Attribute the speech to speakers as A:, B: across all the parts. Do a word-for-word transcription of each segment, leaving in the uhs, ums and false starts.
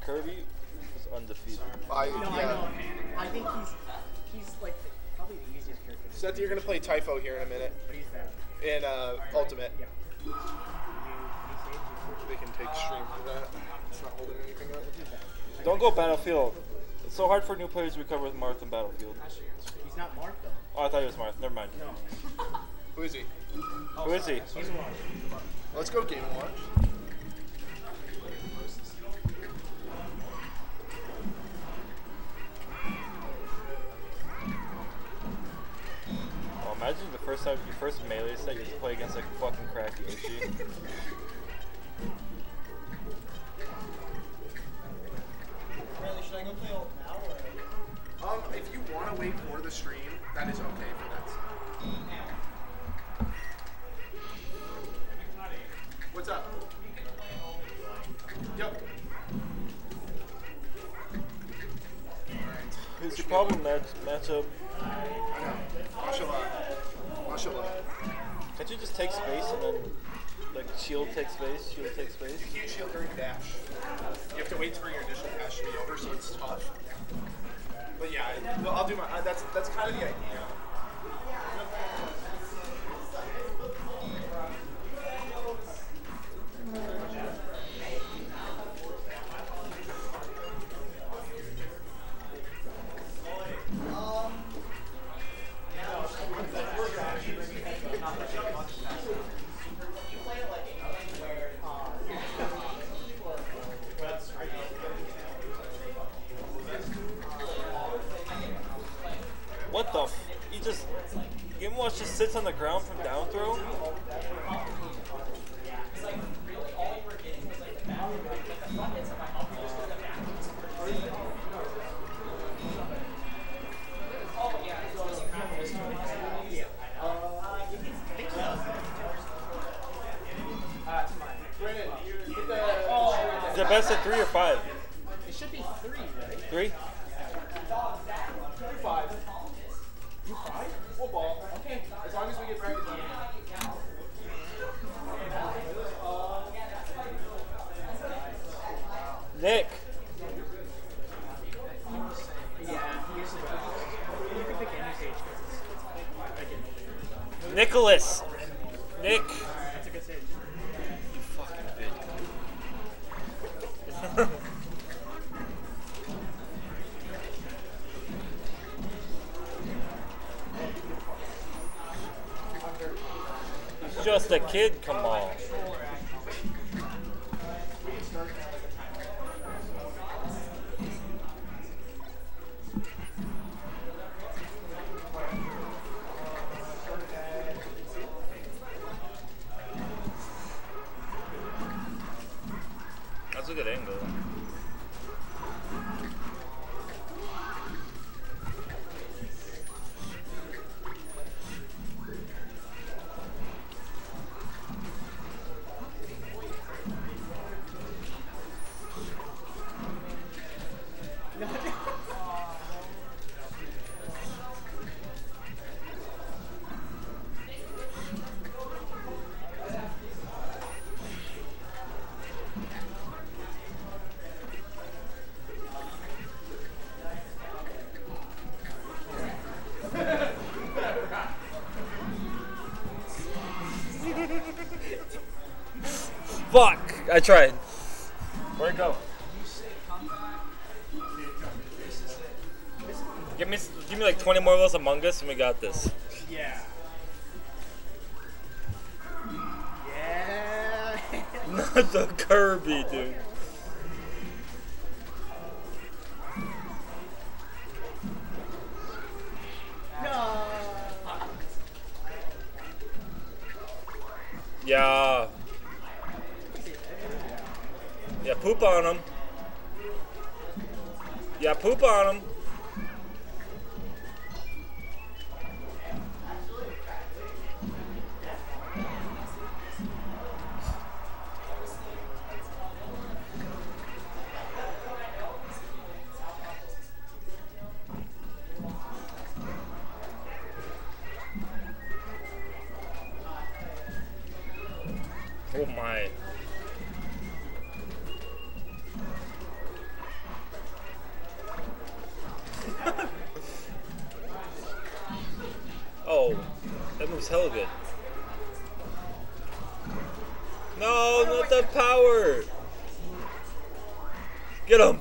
A: Kirby was undefeated.
B: I,
C: No,
B: yeah.
C: I know. I think he's he's like the, probably the easiest character.
B: Seth, you're gonna play Typho here in a minute.
C: But he's bad.
B: In uh, Ultimate.
C: Yeah. Do you-
B: They can take stream for that. It's not holding anything up.
A: Don't go Battlefield. It's so hard for new players to recover with Marth in Battlefield.
C: He's not Mark though.
A: Oh, I thought he was Marth. Never mind.
C: No.
B: Who is he?
A: Who is he?
C: He's one.
B: Let's go Game and Watch.
A: Oh, imagine the first time, your first melee set, you have to play against like fucking cracky Yoshi.
D: Should I go play ult now or?
B: Um, if you want to wait for the stream, that is okay for that. What's up? Yep.
A: Who's your problem match matchup?
B: I know. Mashallah. Mashallah.
A: Can't you just take space and then like shield take space, shield take space?
B: You can't shield during dash. You have to wait for your initial dash to be over, so it's tough. But yeah, well, I'll do my. Uh, that's that's kind of the idea.
A: What the f- he just Game and Watch just sits on the ground from down throw? Is it best of three or five?
C: It should be three, right?
A: Three?
B: You five. You five? We'll ball. Okay. As long as we get practice.
A: Nick.
C: Yeah, he is the best. You can pick any stage because it's, it's I can.
A: Nicholas. Nick.
C: That's a good stage.
A: You fucking bitch. He's just a kid, come on. That's a good angle. Fuck! I tried. Where'd it go? Give me, give me like twenty more of those Among Us, and we got this.
C: Yeah. Yeah.
A: Not the Kirby, dude.
C: No.
A: Yeah. Yeah, poop on him. Yeah, poop on him. Oh my. He's hella good. No, not the power. Get him.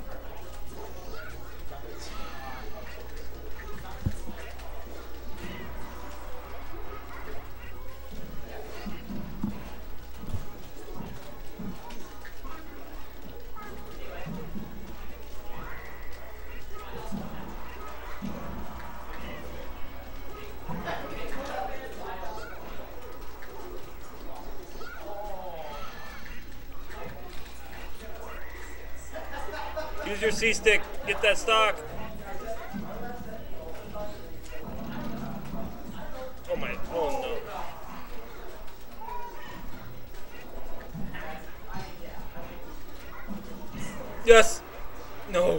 A: Use your C-stick. Get that stock. Oh my. Oh no. Yes. No.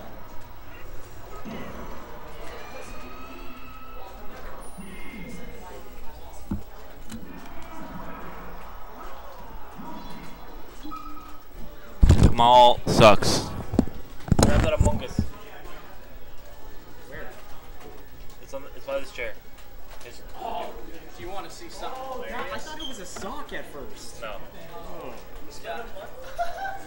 E: Kamal sucks.
A: Grab that Among Us.
C: Where?
A: It's on. It's by this chair. It's,
B: Do you want to see something
C: God, I
B: hilarious?
C: thought it was a sock at first.
A: no.
C: Oh.